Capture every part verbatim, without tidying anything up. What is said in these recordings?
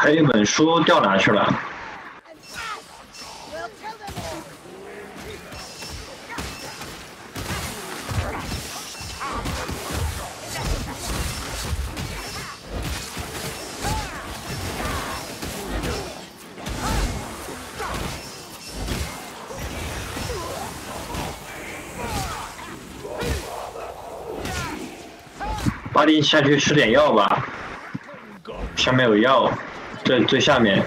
还有一本书掉哪去了？巴黎下去吃点药吧，下面有药，这最下面。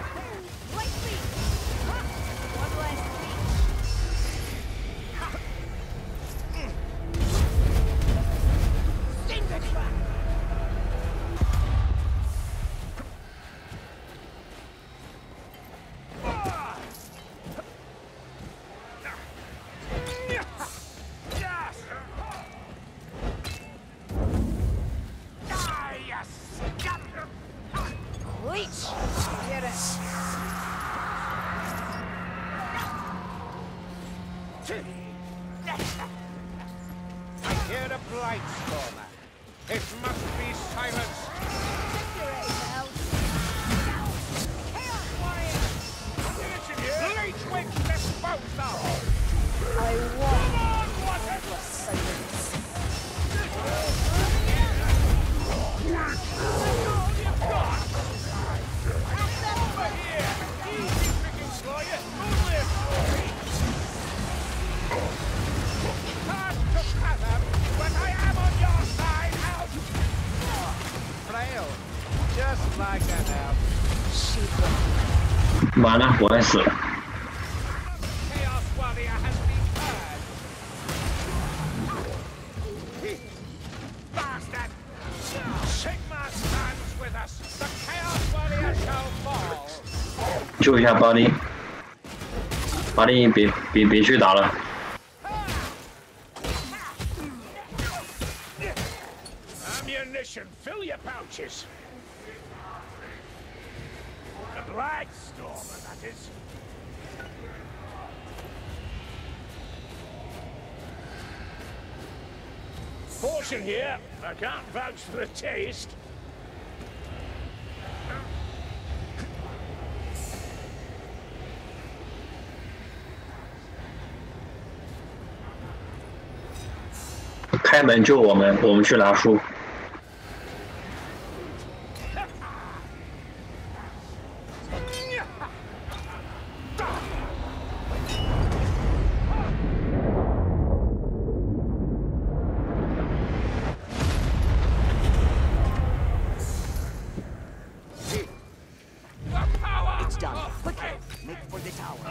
完了，我也死了。救一下巴黎，巴黎别别别去打了。 Ammunition, fill your pouches. The Black Stormer, that is. Portion here. I can't vouch for the taste. 开门救我们，我们去拿书。 It's done. Quickly, make for the tower.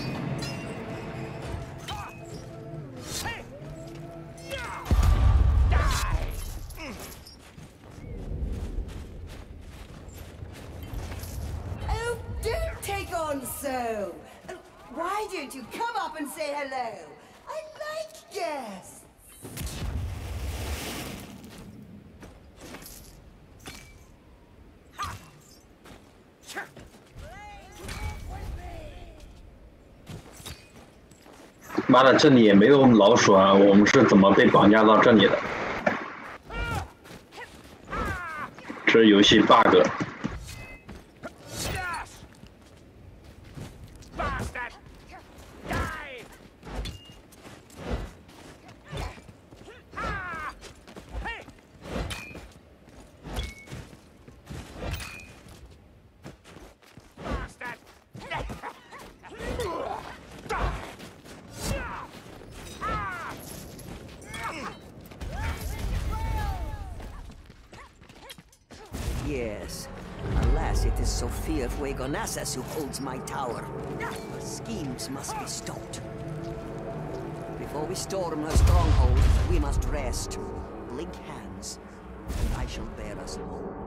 So, why don't you come up and say hello? I like guests. 妈的，这里也没有老鼠啊！我们是怎么被绑架到这里的？这是游戏 bug。 Yes. Alas, it is Sophia Fuegonasas who holds my tower. Her schemes must be stopped. Before we storm her stronghold, we must rest. Blink hands, and I shall bear us home.